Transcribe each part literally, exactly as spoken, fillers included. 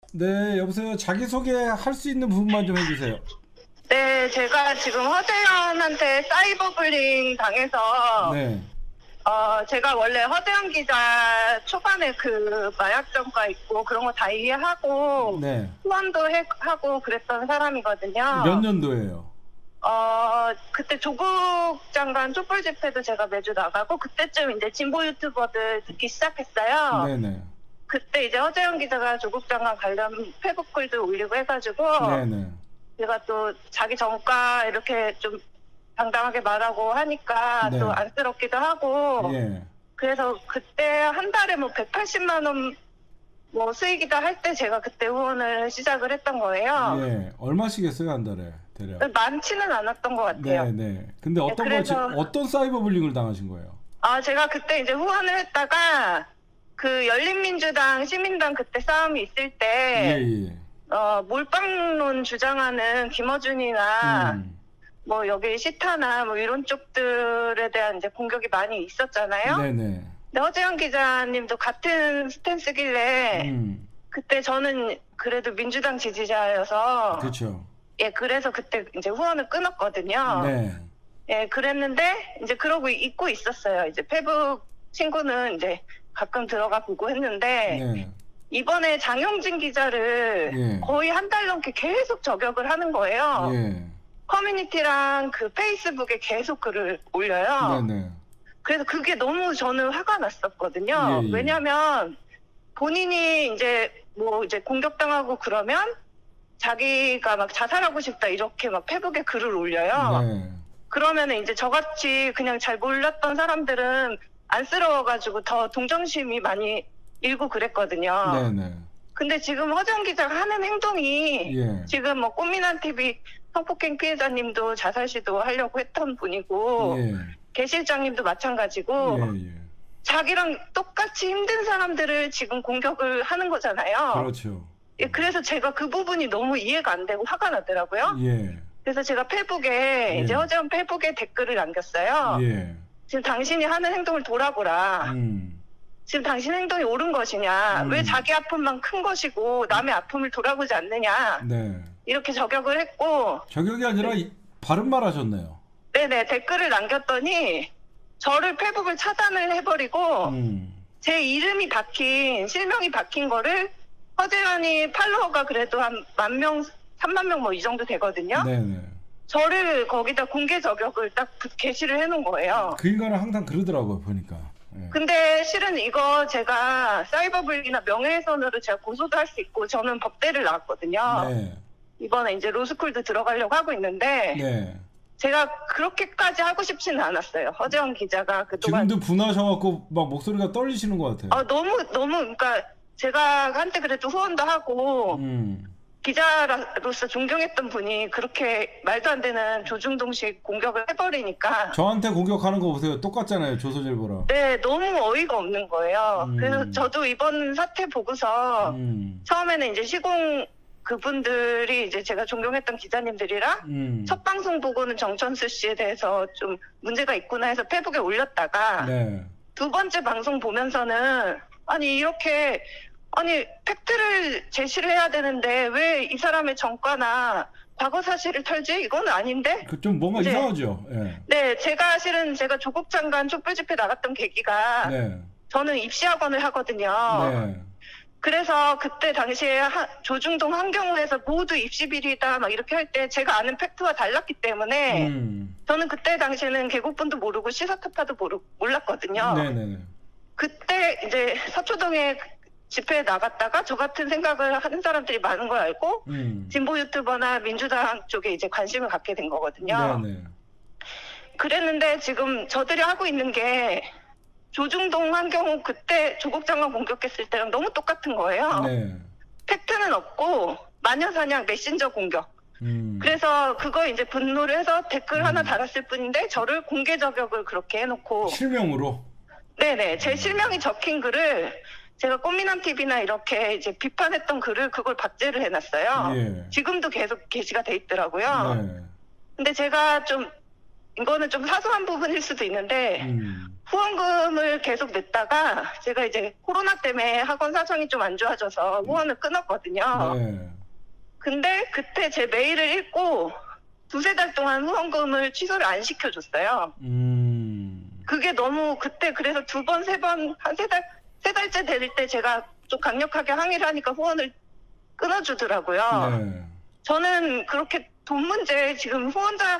네, 여보세요. 자기소개 할 수 있는 부분만 좀 해주세요. 네, 제가 지금 허재현한테 사이버 불링 당해서, 네, 어, 제가 원래 허재현 기자 초반에 그 마약점과 있고 그런 거 다 이해하고, 네. 후원도 해, 하고 그랬던 사람이거든요. 몇 년도예요? 어, 그때 조국 장관 촛불 집회도 제가 매주 나가고, 그때쯤 이제 진보 유튜버들 듣기 시작했어요. 네네. 그때 이제 허재현 기자가 조국 장관 관련 페북 글도 올리고 해가지고, 네네. 제가 또 자기 전과 이렇게 좀 당당하게 말하고 하니까 네. 또 안쓰럽기도 하고 예. 그래서 그때 한 달에 뭐 백팔십만 원 뭐 수익이다 할 때 제가 그때 후원을 시작을 했던 거예요. 예. 얼마씩 했어요, 한 달에? 대략. 많지는 않았던 것 같아요. 네네. 근데 어떤 거, 그래서- 지- 어떤 사이버 불링을 당하신 거예요? 아, 제가 그때 이제 후원을 했다가 그 열린민주당, 시민당 그때 싸움이 있을 때 예, 예. 어, 몰빵론 주장하는 김어준이나 음. 뭐 여기 시타나 뭐 이런 쪽들에 대한 이제 공격이 많이 있었잖아요. 네네. 근데 허재현 기자님도 같은 스탠스길래 음. 그때 저는 그래도 민주당 지지자여서 그렇죠. 예 그래서 그때 이제 후원을 끊었거든요. 네. 예 그랬는데 이제 그러고 있고 있었어요. 이제 페북 친구는 이제 가끔 들어가 보고 했는데 네. 이번에 장용진 기자를 예. 거의 한 달 넘게 계속 저격을 하는 거예요. 예. 커뮤니티랑 그 페이스북에 계속 글을 올려요. 네네. 그래서 그게 너무 저는 화가 났었거든요. 예, 예. 왜냐하면 본인이 이제 뭐 이제 공격당하고 그러면 자기가 막 자살하고 싶다 이렇게 막 페북에 글을 올려요. 네. 그러면은 이제 저같이 그냥 잘 몰랐던 사람들은 안쓰러워가지고 더 동정심이 많이 일고 그랬거든요. 네네. 근데 지금 허정 기자가 하는 행동이 예. 지금 뭐 꽃미남 티비 성폭행 피해자님도 자살 시도하려고 했던 분이고 예. 개 실장님도 마찬가지고 예, 예. 자기랑 똑같이 힘든 사람들을 지금 공격을 하는 거잖아요. 그렇죠. 예, 그래서 제가 그 부분이 너무 이해가 안 되고 화가 나더라고요. 예. 그래서 제가 페북에 예. 이제 허재현 페북에 댓글을 남겼어요. 예. 지금 당신이 하는 행동을 돌아보라. 음. 지금 당신 행동이 옳은 것이냐. 음. 왜 자기 아픔만 큰 것이고 남의 아픔을 돌아보지 않느냐. 네. 이렇게 저격을 했고 저격이 아니라 이- 바른 말 하셨네요. 네네 댓글을 남겼더니 저를 페북을 차단을 해버리고 음. 제 이름이 박힌 실명이 박힌 거를 허재현이 팔로워가 그래도 한 만 명, 삼만 명 뭐 이 정도 되거든요. 네네. 저를 거기다 공개 저격을 딱 게시를 해놓은 거예요. 그 인간은 항상 그러더라고요, 보니까. 예. 근데 실은 이거 제가 사이버 불이나 명예훼손으로 제가 고소도 할 수 있고 저는 법대를 나왔거든요. 네. 이번에 이제 로스쿨도 들어가려고 하고 있는데 네. 제가 그렇게까지 하고 싶지는 않았어요. 허재원 기자가 그동안 지금도 분하셔갖고 막 목소리가 떨리시는 것 같아요. 아, 너무 너무 그러니까 제가 한때 그래도 후원도 하고 음. 기자로서 존경했던 분이 그렇게 말도 안 되는 조중동식 공격을 해버리니까 저한테 공격하는 거 보세요. 똑같잖아요, 조선일보랑. 네 너무 어이가 없는 거예요. 음. 그래서 저도 이번 사태 보고서 음. 처음에는 이제 시공 그분들이 이제 제가 존경했던 기자님들이랑 음. 첫 방송 보고는 정천수 씨에 대해서 좀 문제가 있구나 해서 페북에 올렸다가 네. 두 번째 방송 보면서는 아니 이렇게 아니 팩트를 제시를 해야 되는데 왜 이 사람의 전과나 과거 사실을 털지? 이건 아닌데? 그 좀 뭔가 네. 이상하죠. 예. 네, 제가 실은 제가 조국 장관 촛불 집회 나갔던 계기가 네. 저는 입시학원을 하거든요. 네. 그래서 그때 당시에 하- 조중동 환경부에서 모두 입시 비리다 막 이렇게 할 때 제가 아는 팩트와 달랐기 때문에 음. 저는 그때 당시에는 계곡분도 모르고 시사타파도 모르 몰랐거든요. 네네네. 그때 이제 서초동에 집회에 나갔다가 저 같은 생각을 하는 사람들이 많은 걸 알고 음. 진보 유튜버나 민주당 쪽에 이제 관심을 갖게 된 거거든요. 네네. 그랬는데 지금 저들이 하고 있는 게 조중동 환경호 그때 조국 장관 공격했을 때랑 너무 똑같은 거예요. 네. 팩트는 없고 마녀사냥 메신저 공격. 음. 그래서 그거 이제 분노를 해서 댓글 하나 음. 달았을 뿐인데 저를 공개 저격을 그렇게 해놓고 실명으로. 네네 제 실명이 적힌 글을 제가 꽃미남 티비나 이렇게 이제 비판했던 글을 그걸 박제를 해놨어요. 예. 지금도 계속 게시가 돼 있더라고요. 네. 근데 제가 좀 이거는 좀 사소한 부분일 수도 있는데 음. 후원금을 계속 냈다가 제가 이제 코로나 때문에 학원 사정이 좀 안 좋아져서 후원을 끊었거든요. 네. 근데 그때 제 메일을 읽고 두세 달 동안 후원금을 취소를 안 시켜줬어요. 음. 그게 너무 그때 그래서 두 번, 세 번, 한 세 달, 세 달째 될 때 제가 좀 강력하게 항의를 하니까 후원을 끊어주더라고요. 네. 저는 그렇게 돈 문제 지금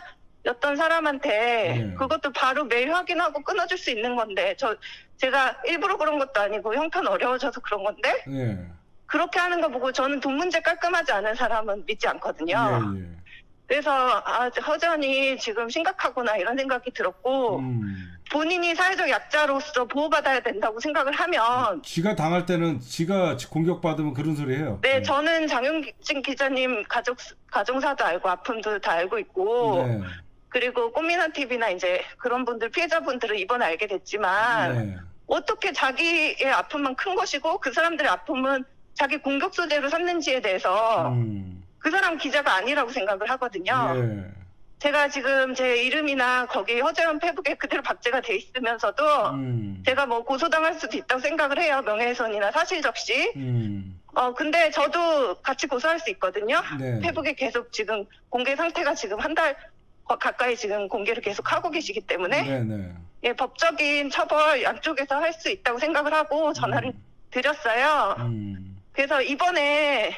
후원자였던 사람한테 네. 그것도 바로 메일 확인하고 끊어줄 수 있는 건데 저 제가 일부러 그런 것도 아니고 형편 어려워져서 그런 건데 네. 그렇게 하는 거 보고 저는 돈 문제 깔끔하지 않은 사람은 믿지 않거든요. 예, 예. 그래서 아 허전이 지금 심각하구나 이런 생각이 들었고 음. 본인이 사회적 약자로서 보호받아야 된다고 생각을 하면 지가 당할 때는 지가 공격받으면 그런 소리 해요. 네 저는 장윤진 기자님 가족 가정사도 알고 아픔도 다 알고 있고 네. 그리고 꽃미남 티비나 이제 그런 분들 피해자분들은 이번에 알게 됐지만 네. 어떻게 자기의 아픔만 큰 것이고 그 사람들의 아픔은 자기 공격 소재로 삼는지에 대해서 음. 그 사람 기자가 아니라고 생각을 하거든요. 예. 제가 지금 제 이름이나 거기 허재원 페북에 그대로 박제가 돼 있으면서도 음. 제가 뭐 고소당할 수도 있다고 생각을 해요. 명예훼손이나 사실적시. 음. 어 근데 저도 같이 고소할 수 있거든요. 네. 페북에 계속 지금 공개 상태가 지금 한 달 가까이 지금 공개를 계속 하고 계시기 때문에 네, 네. 예, 법적인 처벌 양쪽에서 할 수 있다고 생각을 하고 전화를 음. 드렸어요. 음. 그래서 이번에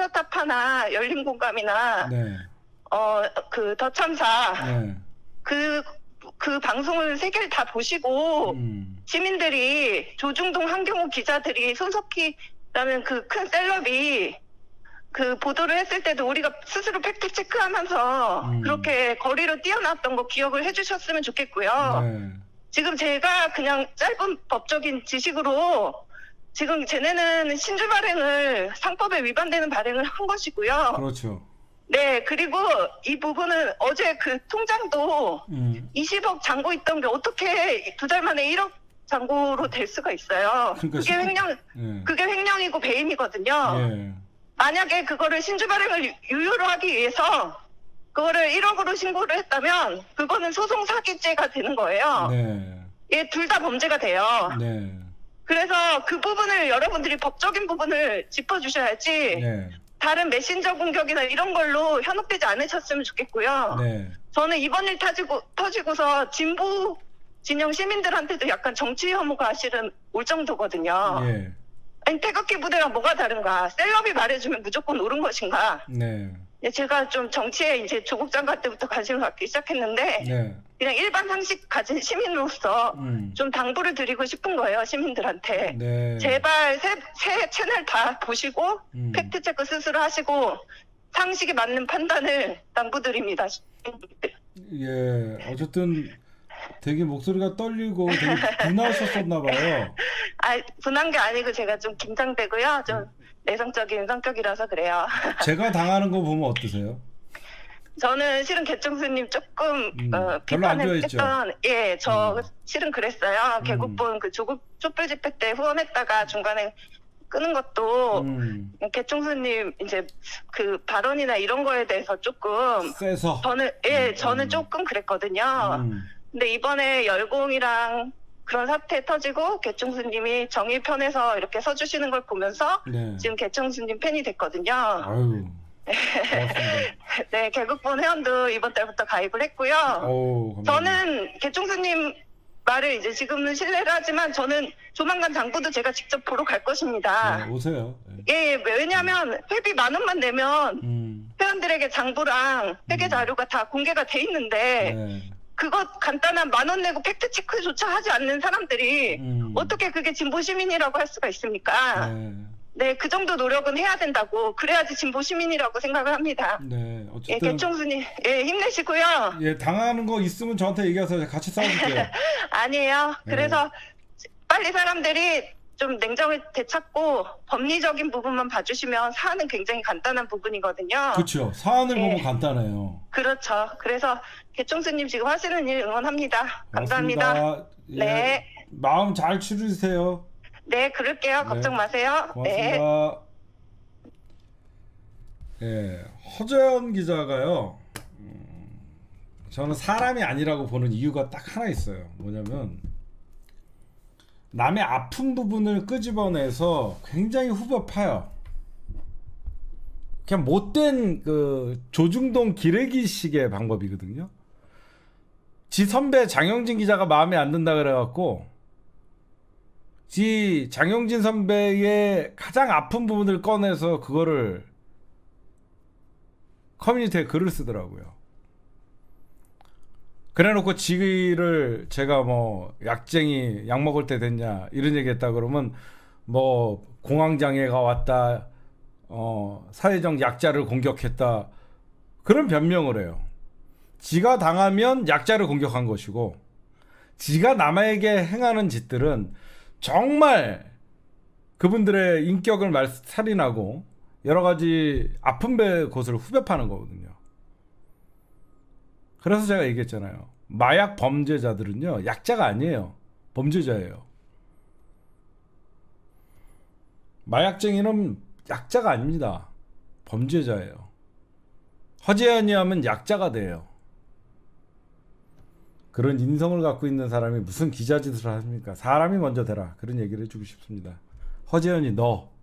시사타파나 열린공감이나 네. 어 그 더 참사 네. 그, 그 방송을 세 개를 다 보시고 음. 시민들이 조중동 한경호 기자들이 손석희라는 그 큰 셀럽이 그 보도를 했을 때도 우리가 스스로 팩트 체크하면서 음. 그렇게 거리로 뛰어났던 거 기억을 해주셨으면 좋겠고요. 네. 지금 제가 그냥 짧은 법적인 지식으로 지금 쟤네는 신주 발행을 상법에 위반되는 발행을 한 것이고요. 그렇죠. 네, 그리고 이 부분은 어제 그 통장도 음. 이십억 잔고 있던 게 어떻게 두 달 만에 일억 잔고로 될 수가 있어요. 그러니까 그게 십구 횡령, 예. 그게 횡령이고 배임이거든요. 예. 만약에 그거를 신주 발행을 유- 유효로 하기 위해서 그거를 일억으로 신고를 했다면 그거는 소송 사기죄가 되는 거예요. 네. 예, 둘 다 범죄가 돼요. 네. 그래서 그 부분을 여러분들이 법적인 부분을 짚어주셔야지 네. 다른 메신저 공격이나 이런 걸로 현혹되지 않으셨으면 좋겠고요. 네. 저는 이번 일 터지고, 터지고서 진보 진영 시민들한테도 약간 정치 혐오가 실은 올 정도거든요. 예. 아니, 태극기 부대랑 뭐가 다른가? 셀럽이 말해주면 무조건 옳은 것인가? 네. 예, 제가 좀 정치에 이제 조국 장관 때부터 관심을 갖기 시작했는데 네. 그냥 일반 상식 가진 시민으로서 음. 좀 당부를 드리고 싶은 거예요, 시민들한테. 네. 제발 새, 새 채널 다 보시고 음. 팩트체크 스스로 하시고 상식에 맞는 판단을 당부드립니다. 예. 어쨌든 되게 목소리가 떨리고 되게 분하셨었나 봐요. 아, 분한 게 아니고 제가 좀 긴장되고요. 좀 내성적인 성격이라서 그래요. 제가 당하는 거 보면 어떠세요? 저는 실은 개청수님 조금 음, 어, 별로 안 비판을 좋아했죠? 했던, 예, 저 음. 실은 그랬어요. 음. 개국본 그 조국 촛불 집회 때 후원했다가 중간에 끄는 것도 음. 개청수님 이제 그 발언이나 이런 거에 대해서 조금 세서. 저는 예, 음. 저는 조금 그랬거든요. 음. 근데 이번에 열공이랑 그런 사태 터지고 개청수님이 정의 편에서 이렇게 서주시는 걸 보면서 네. 지금 개청수님 팬이 됐거든요. 아유. 고맙습니다. 네, 개국본 회원도 이번 달부터 가입을 했고요. 어우, 감사합니다. 저는 개총수님 말을 이제 지금은 신뢰를 하지만 저는 조만간 당부도 제가 직접 보러 갈 것입니다. 네, 오세요. 네. 예, 왜냐하면 회비 만 원만 내면 음. 회원들에게 장부랑 회계 음. 자료가 다 공개가 돼 있는데 네. 그거 간단한 만 원 내고 팩트 체크조차 하지 않는 사람들이 음. 어떻게 그게 진보 시민이라고 할 수가 있습니까? 네. 네, 그 정도 노력은 해야 된다고 그래야지 진보 시민이라고 생각을 합니다. 네. 예, 어쨌든 개총수님, 예, 힘내시고요. 예, 당하는 거 있으면 저한테 얘기하세요. 같이 싸워줄게요. 아니에요. 네. 그래서 빨리 사람들이 좀 냉정을 되찾고 법리적인 부분만 봐주시면 사안은 굉장히 간단한 부분이거든요. 그렇죠. 사안을 예. 보면 간단해요. 그렇죠. 그래서 개총수님 지금 하시는 일 응원합니다. 감사합니다. 고맙습니다. 예. 네. 마음 잘 추리세요. 네, 그럴게요. 걱정 네. 마세요. 네. 고맙습니다. 예, 허재현 기자가요. 음, 저는 사람이 아니라고 보는 이유가 딱 하나 있어요. 뭐냐면 남의 아픈 부분을 끄집어내서 굉장히 후벼 파요. 그냥 못된 그 조중동 기레기식의 방법이거든요. 지 선배 장영진 기자가 마음에 안 든다 그래갖고 지 장영진 선배의 가장 아픈 부분을 꺼내서 그거를 커뮤니티에 글을 쓰더라고요. 그래놓고 지를 제가 뭐 약쟁이 약 먹을 때 됐냐 이런 얘기했다 그러면 뭐 공황장애가 왔다, 어 사회적 약자를 공격했다 그런 변명을 해요. 지가 당하면 약자를 공격한 것이고 지가 남에게 행하는 짓들은 정말 그분들의 인격을 말 살인하고 여러 가지 아픈 배 곳을 후벼 파는 거거든요. 그래서 제가 얘기했잖아요. 마약 범죄자들은요 약자가 아니에요. 범죄자예요. 마약쟁이는 약자가 아닙니다. 범죄자예요. 허재현이 하면 약자가 돼요. 그런 인성을 갖고 있는 사람이 무슨 기자짓을 합니까? 사람이 먼저 되라. 그런 얘기를 해주고 싶습니다. 허재현이 너